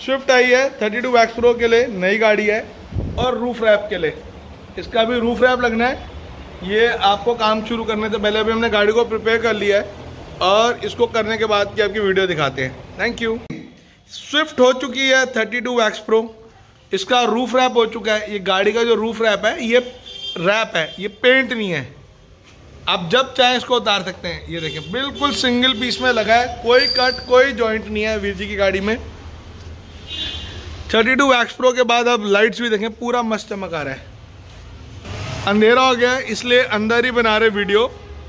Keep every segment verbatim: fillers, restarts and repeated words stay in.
Swift आई है thirty two wax pro के लिए, नई गाड़ी है। और रूफ रैप के लिए, इसका भी रूफ रैप लगना है। ये आपको काम शुरू करने से पहले अभी हमने गाड़ी को प्रिपेयर कर लिया है और इसको करने के बाद की आपकी वीडियो दिखाते हैं। Thank you. स्विफ्ट हो चुकी है थर्टी टू वैक्स प्रो, इसका रूफ रैप हो चुका है। ये गाड़ी का जो रूफ रैप है ये रैप है, ये पेंट नहीं है। आप जब चाहें इसको उतार सकते हैं। ये देखें बिल्कुल सिंगल पीस में लगा है, कोई कट कोई जॉइंट नहीं है वीर जी की गाड़ी में। थर्टी टू वैक्स प्रो के बाद अब लाइट्स भी देखें, पूरा मस्त चमक आ रहा है। अंधेरा हो गया है इसलिए अंदर ही बना रहे वीडियो।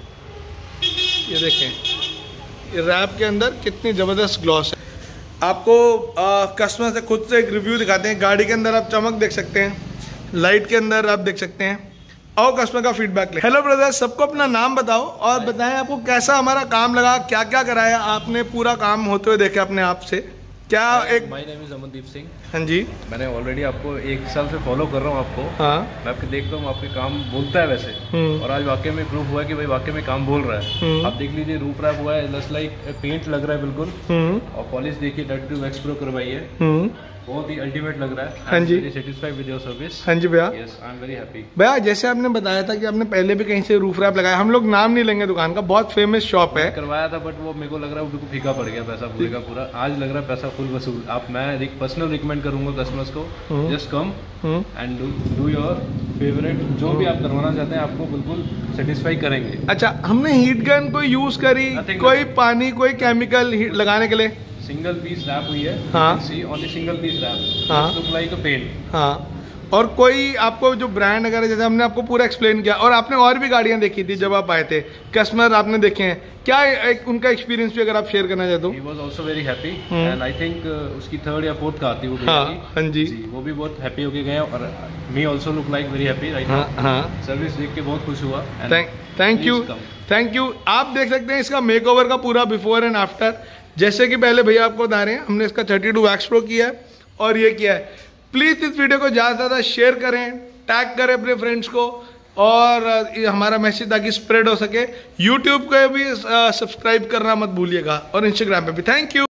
ये देखें ये रैप के अंदर कितनी ज़बरदस्त ग्लॉस है। आपको कस्टमर से खुद से एक रिव्यू दिखाते हैं। गाड़ी के अंदर आप चमक देख सकते हैं, लाइट के अंदर आप देख सकते हैं। और कस्टमर का फीडबैक ले। हेलो ब्रदर, सबको अपना नाम बताओ और बताएं आपको कैसा हमारा काम लगा, क्या क्या कराया आपने, पूरा काम होते हुए देखे अपने आप से क्या। एक my name is Amandeep Singh. हाँ जी, मैंने ऑलरेडी आपको एक साल से फॉलो कर रहा हूँ आपको। हाँ, मैं आपके देखता हूँ आपके काम बोलता है वैसे, और आज वाकई में प्रूफ हुआ है कि भाई वाकई में काम बोल रहा है। आप देख लीजिए रूफ रैप हुआ है, जस्ट लाइक पेंट लग रहा है बिल्कुल। और पॉलिश देखिए थर्टी टू वैक्स प्रो करवाई है, बहुत ही अल्टीमेट लग रहा है। हाँ जी, सेटिस्फाइड विद योर सर्विस। हाँ जी भैया, yes I am very happy. भैया जैसे आपने बताया था कि आपने पहले भी कहीं से रूफ रैप लगाया, हम लोग नाम नहीं लेंगे दुकान का, बहुत फेमस शॉप है। करवाया था बट वो मेरे को लग रहा है वो फीका पड़ गया पैसा पूरे का पूरा। आज लग रहा है पैसा फुल वसूल। आप मैं एक पर्सनल रिकमेंड करूंगा कस्टमर्स को, just come and do your favourite. जो भी आप करवाना चाहते हैं आपको बिल्कुल सेटिस्फाई करेंगे। अच्छा, हमने हीट गन कोई यूज करी, कोई पानी, कोई केमिकल लगाने के लिए? सिंगल पीस रैप हुई है। हाँ, see only single piece wrap. हाँ, लुक लाइक अ पेंट। हाँ। और कोई आपको जो ब्रांड वगैरह, जैसे हमने आपको पूरा एक्सप्लेन किया, और आपने और भी गाड़ियां देखी थी जब आप आए थे, कस्टमर आपने देखे हैं, क्या एक उनका एक्सपीरियंस भी अगर आप शेयर करना चाहते हो? He was also very happy and I think uh, उसकी थर्ड या फोर्थ कार थी वो। हाँ, हाँ जी, जी, वो भी बहुत हैप्पी होके गए और me also look like very happy right हाँ, now। हाँ, सर्विस देख के बहुत खुश हुआ। Thank you, thank you. आप देख सकते हैं इसका मेकओवर का पूरा बिफोर एंड आफ्टर। जैसे कि पहले भैया आपको बता रहे हैं, हमने इसका थर्टी टू वैक्स प्रो किया है और ये किया है। प्लीज़ इस वीडियो को ज़्यादा से ज़्यादा शेयर करें, टैग करें अपने फ्रेंड्स को, और हमारा मैसेज ताकि स्प्रेड हो सके। यूट्यूब को भी सब्सक्राइब करना मत भूलिएगा और इंस्टाग्राम पे भी। Thank you.